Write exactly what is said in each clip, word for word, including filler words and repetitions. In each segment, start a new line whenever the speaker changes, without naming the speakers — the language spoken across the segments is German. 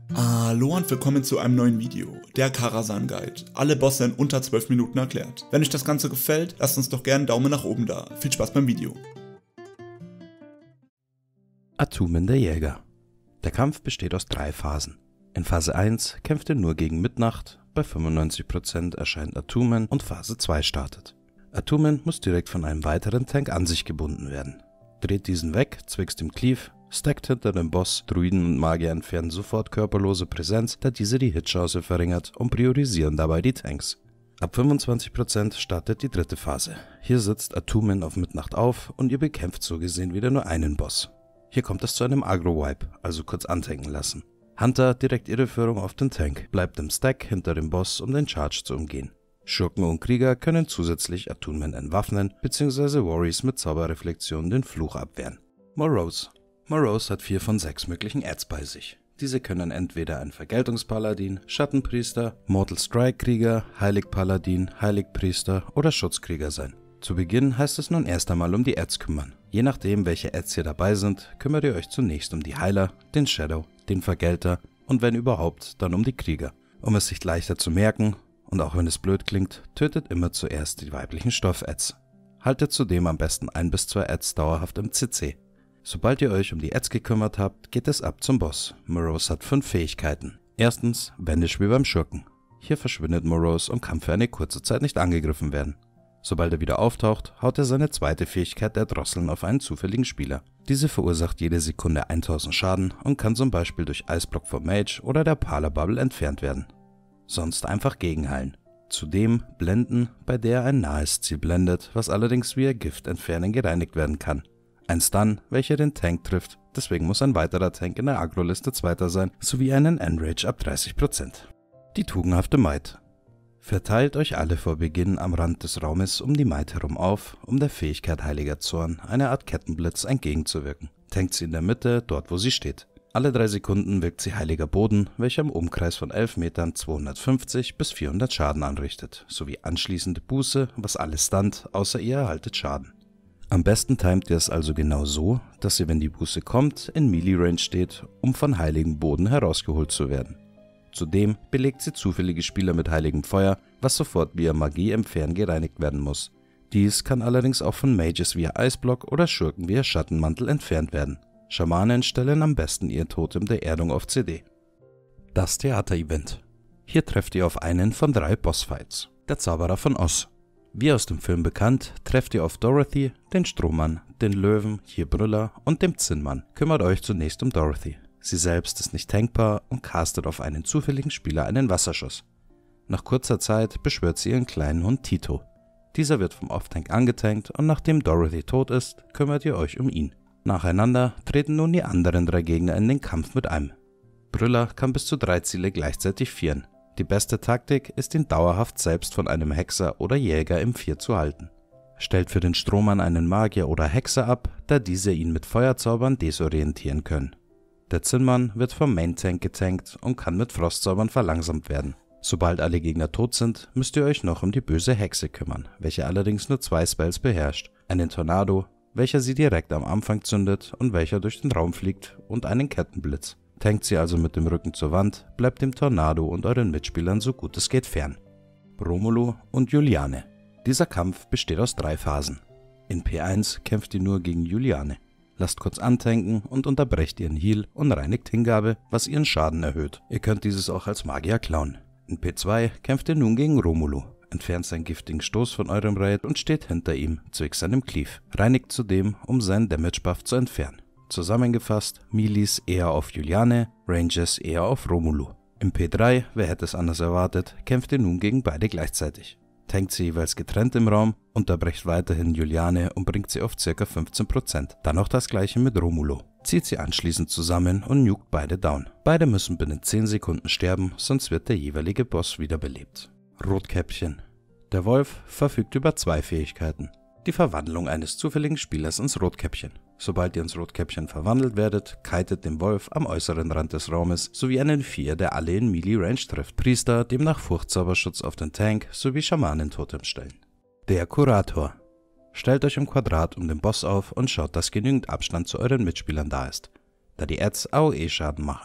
Hallo und willkommen zu einem neuen Video, der Karazhan Guide. Alle Bosse in unter zwölf Minuten erklärt. Wenn euch das Ganze gefällt, lasst uns doch gerne einen Daumen nach oben da. Viel Spaß beim Video.
Atumen der Jäger. Der Kampf besteht aus drei Phasen. In Phase eins kämpft ihr nur gegen Midnacht, bei fünfundneunzig Prozent erscheint Atumen und Phase zwei startet. Atumen muss direkt von einem weiteren Tank an sich gebunden werden. Dreht diesen weg, zwickst im Cleave, stackt hinter dem Boss, Druiden und Magier entfernen sofort körperlose Präsenz, da diese die Hitchance verringert und priorisieren dabei die Tanks. Ab fünfundzwanzig Prozent startet die dritte Phase. Hier sitzt Atumen auf Midnacht auf und ihr bekämpft so gesehen wieder nur einen Boss. Hier kommt es zu einem Agro-Wipe, also kurz antanken lassen. Hunter direkt ihre Führung auf den Tank, bleibt im Stack hinter dem Boss, um den Charge zu umgehen. Schurken und Krieger können zusätzlich Atumen entwaffnen, bzw. Warriors mit Zauberreflexion den Fluch abwehren. Morose. Morose hat vier von sechs möglichen Adds bei sich. Diese können entweder ein Vergeltungspaladin, Schattenpriester, Mortal Strike Krieger, Heiligpaladin, Heiligpriester oder Schutzkrieger sein. Zu Beginn heißt es nun erst einmal um die Adds kümmern. Je nachdem, welche Adds hier dabei sind, kümmert ihr euch zunächst um die Heiler, den Shadow, den Vergelter und wenn überhaupt, dann um die Krieger. Um es sich leichter zu merken, und auch wenn es blöd klingt, tötet immer zuerst die weiblichen Stoff-Adds. Haltet zudem am besten ein bis zwei Adds dauerhaft im C C. Sobald ihr euch um die Adds gekümmert habt, geht es ab zum Boss. Morose hat fünf Fähigkeiten. Erstens, Banish wie beim Schurken. Hier verschwindet Morose und kann für eine kurze Zeit nicht angegriffen werden. Sobald er wieder auftaucht, haut er seine zweite Fähigkeit der Drosseln auf einen zufälligen Spieler. Diese verursacht jede Sekunde tausend Schaden und kann zum Beispiel durch Eisblock vom Mage oder der Parler Bubble entfernt werden. Sonst einfach gegenheilen. Zudem Blenden, bei der ein nahes Ziel blendet, was allerdings via Gift entfernen gereinigt werden kann. Ein Stun, welcher den Tank trifft, deswegen muss ein weiterer Tank in der Agro-Liste Zweiter sein, sowie einen Enrage ab dreißig Prozent. Die tugendhafte Might. Verteilt euch alle vor Beginn am Rand des Raumes um die Might herum auf, um der Fähigkeit Heiliger Zorn, eine Art Kettenblitz, entgegenzuwirken. Tankt sie in der Mitte, dort wo sie steht. Alle drei Sekunden wirkt sie Heiliger Boden, welcher im Umkreis von elf Metern zweihundertfünfzig bis vierhundert Schaden anrichtet, sowie anschließende Buße, was alles stunt, außer ihr erhaltet Schaden. Am besten timet ihr es also genau so, dass ihr, wenn die Buße kommt, in Melee-Range steht, um von Heiligen Boden herausgeholt zu werden. Zudem belegt sie zufällige Spieler mit Heiligem Feuer, was sofort via Magie entfernen gereinigt werden muss. Dies kann allerdings auch von Mages via Eisblock oder Schurken via Schattenmantel entfernt werden. Schamanen stellen am besten ihr Totem der Erdung auf C D. Das Theater-Event. Hier trefft ihr auf einen von drei Bossfights. Der Zauberer von Oz. Wie aus dem Film bekannt, trefft ihr auf Dorothy, den Strohmann, den Löwen, hier Brüller und dem Zinnmann. Kümmert euch zunächst um Dorothy. Sie selbst ist nicht tankbar und castet auf einen zufälligen Spieler einen Wasserschuss. Nach kurzer Zeit beschwört sie ihren kleinen Hund Tito. Dieser wird vom Off-Tank angetankt und nachdem Dorothy tot ist, kümmert ihr euch um ihn. Nacheinander treten nun die anderen drei Gegner in den Kampf mit einem. Brüller kann bis zu drei Ziele gleichzeitig vieren. Die beste Taktik ist, ihn dauerhaft selbst von einem Hexer oder Jäger im Vier zu halten. Stellt für den Strohmann einen Magier oder Hexer ab, da diese ihn mit Feuerzaubern desorientieren können. Der Zinnmann wird vom Main-Tank getankt und kann mit Frostzaubern verlangsamt werden. Sobald alle Gegner tot sind, müsst ihr euch noch um die böse Hexe kümmern, welche allerdings nur zwei Spells beherrscht. Einen Tornado, welcher sie direkt am Anfang zündet und welcher durch den Raum fliegt, und einen Kettenblitz. Tankt sie also mit dem Rücken zur Wand, bleibt dem Tornado und euren Mitspielern so gut es geht fern. Romulu und Juliane. Dieser Kampf besteht aus drei Phasen. In P eins kämpft ihr nur gegen Juliane. Lasst kurz antanken und unterbrecht ihren Heal und reinigt Hingabe, was ihren Schaden erhöht. Ihr könnt dieses auch als Magier klauen. In P zwei kämpft ihr nun gegen Romulu. Entfernt seinen giftigen Stoß von eurem Raid und steht hinter ihm, zwecks seinem Cleave. Reinigt zudem, um seinen Damage-Buff zu entfernen. Zusammengefasst, Melees eher auf Juliane, Ranges eher auf Romulu. Im P drei, wer hätte es anders erwartet, kämpft ihr nun gegen beide gleichzeitig. Tankt sie jeweils getrennt im Raum, unterbrecht weiterhin Juliane und bringt sie auf ca. fünfzehn Prozent. Dann auch das gleiche mit Romulu. Zieht sie anschließend zusammen und nukt beide down. Beide müssen binnen zehn Sekunden sterben, sonst wird der jeweilige Boss wiederbelebt. Rotkäppchen. Der Wolf verfügt über zwei Fähigkeiten. Die Verwandlung eines zufälligen Spielers ins Rotkäppchen. Sobald ihr ins Rotkäppchen verwandelt werdet, kitet den Wolf am äußeren Rand des Raumes sowie einen Vier, der alle in Melee-Range trifft. Priester demnach Furchtzauberschutz auf den Tank sowie Schamanentotem stellen. Der Kurator. Stellt euch im Quadrat um den Boss auf und schaut, dass genügend Abstand zu euren Mitspielern da ist, da die Adds A O E-Schaden machen.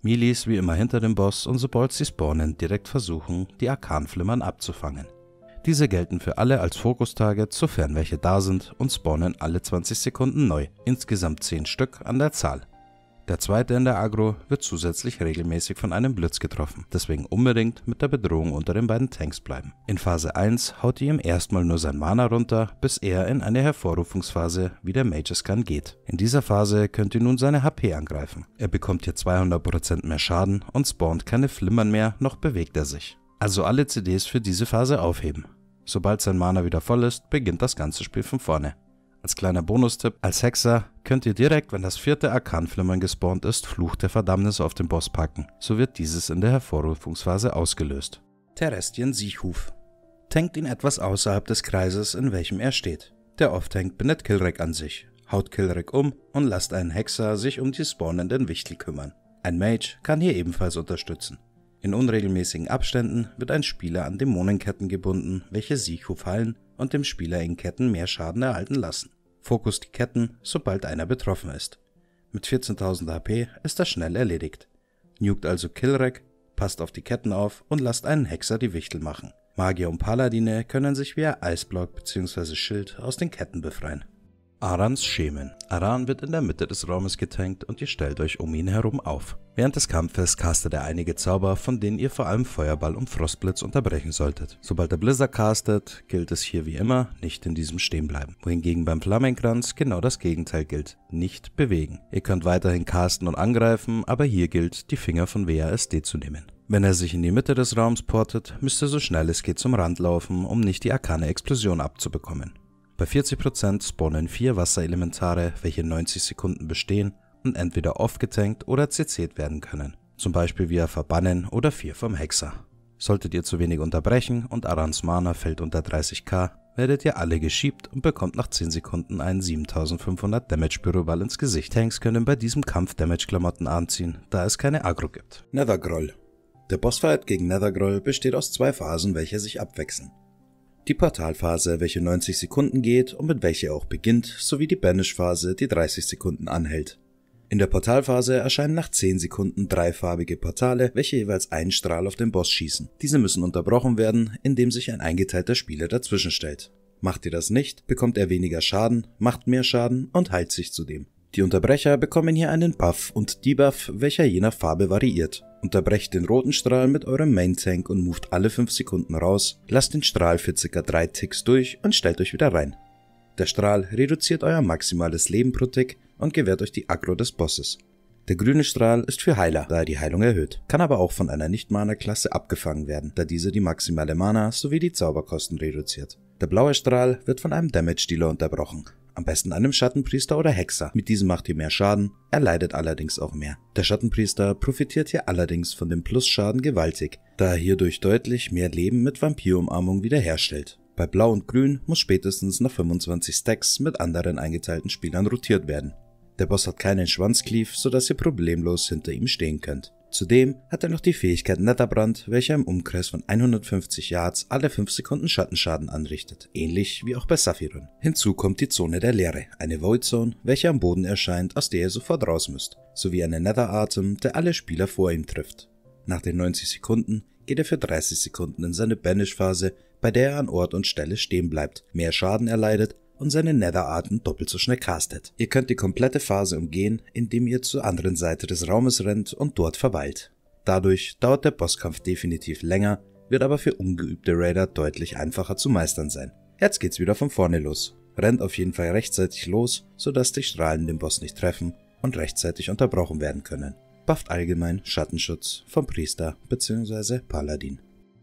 Melees wie immer hinter dem Boss und sobald sie spawnen, direkt versuchen, die Arkanflimmern abzufangen. Diese gelten für alle als Fokus-Target, sofern welche da sind, und spawnen alle zwanzig Sekunden neu, insgesamt zehn Stück an der Zahl. Der zweite in der Agro wird zusätzlich regelmäßig von einem Blitz getroffen, deswegen unbedingt mit der Bedrohung unter den beiden Tanks bleiben. In Phase eins haut ihr ihm erstmal nur sein Mana runter, bis er in eine Hervorrufungsphase wie der Magus-Scan geht. In dieser Phase könnt ihr nun seine H P angreifen. Er bekommt hier zweihundert Prozent mehr Schaden und spawnt keine Flimmern mehr, noch bewegt er sich. Also alle C Ds für diese Phase aufheben. Sobald sein Mana wieder voll ist, beginnt das ganze Spiel von vorne. Als kleiner Bonustipp, als Hexer könnt ihr direkt, wenn das vierte Arkanflimmern gespawnt ist, Fluch der Verdammnis auf den Boss packen. So wird dieses in der Hervorrufungsphase ausgelöst. Terrestien Siechhuf. Tankt ihn etwas außerhalb des Kreises, in welchem er steht. Der Off-Tank bindet Kilrek an sich, haut Kilrek um und lasst einen Hexer sich um die spawnenden Wichtel kümmern. Ein Mage kann hier ebenfalls unterstützen. In unregelmäßigen Abständen wird ein Spieler an Dämonenketten gebunden, welche Siechhuf heilen und dem Spieler in Ketten mehr Schaden erhalten lassen. Fokus die Ketten, sobald einer betroffen ist. Mit vierzehntausend H P ist das schnell erledigt. Nukt also Kilrek, passt auf die Ketten auf und lasst einen Hexer die Wichtel machen. Magier und Paladine können sich via Eisblock bzw. Schild aus den Ketten befreien. Arans Schemen. Aran wird in der Mitte des Raumes getankt und ihr stellt euch um ihn herum auf. Während des Kampfes castet er einige Zauber, von denen ihr vor allem Feuerball und Frostblitz unterbrechen solltet. Sobald er Blizzard castet, gilt es hier wie immer, nicht in diesem stehen bleiben. Wohingegen beim Flammenkranz genau das Gegenteil gilt, nicht bewegen. Ihr könnt weiterhin casten und angreifen, aber hier gilt, die Finger von W A S D zu nehmen. Wenn er sich in die Mitte des Raums portet, müsst ihr so schnell es geht zum Rand laufen, um nicht die arkane Explosion abzubekommen. Bei vierzig Prozent spawnen vier Wasserelementare, welche neunzig Sekunden bestehen und entweder off-getankt oder C C'd werden können, zum Beispiel via Verbannen oder vier vom Hexer. Solltet ihr zu wenig unterbrechen und Arans Mana fällt unter dreißig K, werdet ihr alle geschiebt und bekommt nach zehn Sekunden einen siebentausendfünfhundert Damage Pyroball ins Gesicht. Tanks können bei diesem Kampf Damage-Klamotten anziehen, da es keine Agro gibt. Nethergroll. Der Bossfight gegen Nethergroll besteht aus zwei Phasen, welche sich abwechseln. Die Portalphase, welche neunzig Sekunden geht und mit welcher er auch beginnt, sowie die Banish-Phase, die dreißig Sekunden anhält. In der Portalphase erscheinen nach zehn Sekunden dreifarbige Portale, welche jeweils einen Strahl auf den Boss schießen. Diese müssen unterbrochen werden, indem sich ein eingeteilter Spieler dazwischen stellt. Macht ihr das nicht, bekommt er weniger Schaden, macht mehr Schaden und heilt sich zudem. Die Unterbrecher bekommen hier einen Buff und Debuff, welcher je nach Farbe variiert. Unterbrecht den roten Strahl mit eurem Main-Tank und moved alle fünf Sekunden raus, lasst den Strahl für ca. drei Ticks durch und stellt euch wieder rein. Der Strahl reduziert euer maximales Leben pro Tick und gewährt euch die Aggro des Bosses. Der grüne Strahl ist für Heiler, da er die Heilung erhöht, kann aber auch von einer Nicht-Mana-Klasse abgefangen werden, da diese die maximale Mana sowie die Zauberkosten reduziert. Der blaue Strahl wird von einem Damage-Dealer unterbrochen. Am besten einem Schattenpriester oder Hexer. Mit diesem macht ihr mehr Schaden, er leidet allerdings auch mehr. Der Schattenpriester profitiert hier allerdings von dem Plusschaden gewaltig, da er hierdurch deutlich mehr Leben mit Vampirumarmung wiederherstellt. Bei Blau und Grün muss spätestens nach fünfundzwanzig Stacks mit anderen eingeteilten Spielern rotiert werden. Der Boss hat keinen Schwanzcleave, sodass ihr problemlos hinter ihm stehen könnt. Zudem hat er noch die Fähigkeit Netherbrand, welcher im Umkreis von hundertfünfzig Yards alle fünf Sekunden Schattenschaden anrichtet, ähnlich wie auch bei Sapphiron. Hinzu kommt die Zone der Leere, eine Void Zone, welche am Boden erscheint, aus der ihr sofort raus müsst, sowie eine Nether-Atem, der alle Spieler vor ihm trifft. Nach den neunzig Sekunden geht er für dreißig Sekunden in seine Banish-Phase, bei der er an Ort und Stelle stehen bleibt, mehr Schaden erleidet und seine Nether-Arten doppelt so schnell castet. Ihr könnt die komplette Phase umgehen, indem ihr zur anderen Seite des Raumes rennt und dort verweilt. Dadurch dauert der Bosskampf definitiv länger, wird aber für ungeübte Raider deutlich einfacher zu meistern sein. Jetzt geht's wieder von vorne los. Rennt auf jeden Fall rechtzeitig los, sodass die Strahlen den Boss nicht treffen und rechtzeitig unterbrochen werden können. Bufft allgemein Schattenschutz vom Priester bzw. Paladin.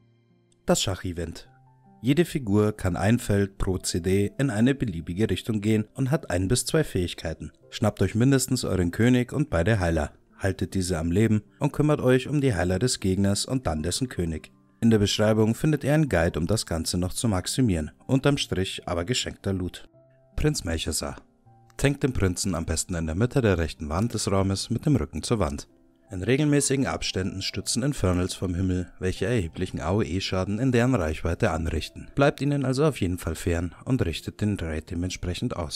Das Schach-Event. Jede Figur kann ein Feld pro C D in eine beliebige Richtung gehen und hat ein bis zwei Fähigkeiten. Schnappt euch mindestens euren König und beide Heiler, haltet diese am Leben und kümmert euch um die Heiler des Gegners und dann dessen König. In der Beschreibung findet ihr einen Guide, um das Ganze noch zu maximieren, unterm Strich aber geschenkter Loot. Prinz Melchizar. Tankt den Prinzen am besten in der Mitte der rechten Wand des Raumes mit dem Rücken zur Wand. In regelmäßigen Abständen stützen Infernals vom Himmel, welche erheblichen A O E-Schaden in deren Reichweite anrichten. Bleibt ihnen also auf jeden Fall fern und richtet den Raid dementsprechend aus.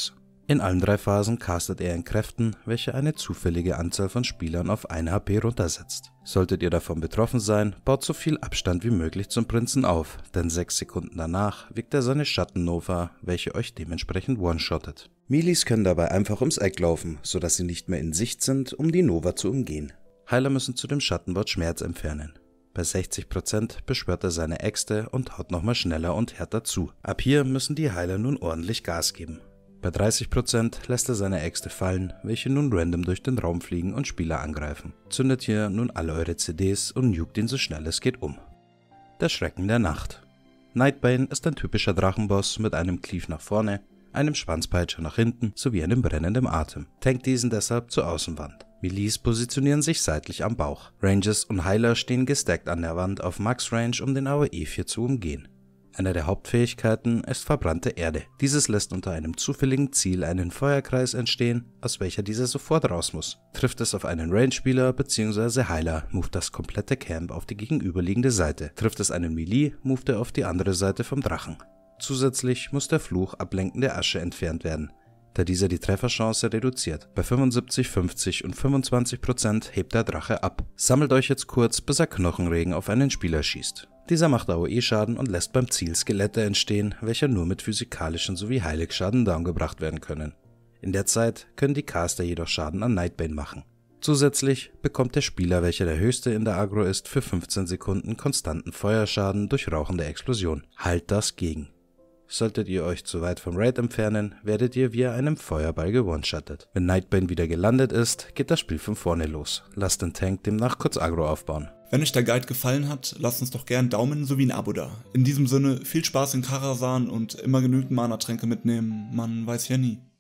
In allen drei Phasen castet er in Kräften, welche eine zufällige Anzahl von Spielern auf eine H P runtersetzt. Solltet ihr davon betroffen sein, baut so viel Abstand wie möglich zum Prinzen auf, denn sechs Sekunden danach wirkt er seine Schattennova, welche euch dementsprechend one-shottet. Melees können dabei einfach ums Eck laufen, sodass sie nicht mehr in Sicht sind, um die Nova zu umgehen. Heiler müssen zu dem Schattenbot Schmerz entfernen. Bei sechzig Prozent beschwört er seine Äxte und haut nochmal schneller und härter zu. Ab hier müssen die Heiler nun ordentlich Gas geben. Bei dreißig Prozent lässt er seine Äxte fallen, welche nun random durch den Raum fliegen und Spieler angreifen. Zündet hier nun alle eure C Ds und nukt ihn so schnell es geht um. Der Schrecken der Nacht. Nightbane ist ein typischer Drachenboss mit einem Cleave nach vorne, einem Schwanzpeitscher nach hinten sowie einem brennenden Atem. Tankt diesen deshalb zur Außenwand. Melees positionieren sich seitlich am Bauch. Ranges und Heiler stehen gestackt an der Wand auf Max Range, um den A O E vier zu umgehen. Eine der Hauptfähigkeiten ist verbrannte Erde. Dieses lässt unter einem zufälligen Ziel einen Feuerkreis entstehen, aus welcher dieser sofort raus muss. Trifft es auf einen Range-Spieler bzw. Heiler, moved das komplette Camp auf die gegenüberliegende Seite. Trifft es einen Melee, moved er auf die andere Seite vom Drachen. Zusätzlich muss der Fluch ablenkende Asche entfernt werden, da dieser die Trefferchance reduziert. Bei fünfundsiebzig, fünfzig und fünfundzwanzig Prozent hebt der Drache ab. Sammelt euch jetzt kurz, bis er Knochenregen auf einen Spieler schießt. Dieser macht A O E-Schaden und lässt beim Ziel Skelette entstehen, welche nur mit physikalischen sowie Heiligschaden downgebracht werden können. In der Zeit können die Caster jedoch Schaden an Nightbane machen. Zusätzlich bekommt der Spieler, welcher der höchste in der Aggro ist, für fünfzehn Sekunden konstanten Feuerschaden durch rauchende Explosion. Halt das gegen. Solltet ihr euch zu weit vom Raid entfernen, werdet ihr via einem Feuerball gewone-shottet. Wenn Nightbane wieder gelandet ist, geht das Spiel von vorne los. Lasst den Tank demnach kurz Aggro aufbauen.
Wenn euch der Guide gefallen hat, lasst uns doch gern Daumen sowie ein Abo da. In diesem Sinne, viel Spaß in Karazhan und immer genügend Mana-Tränke mitnehmen, man weiß ja nie.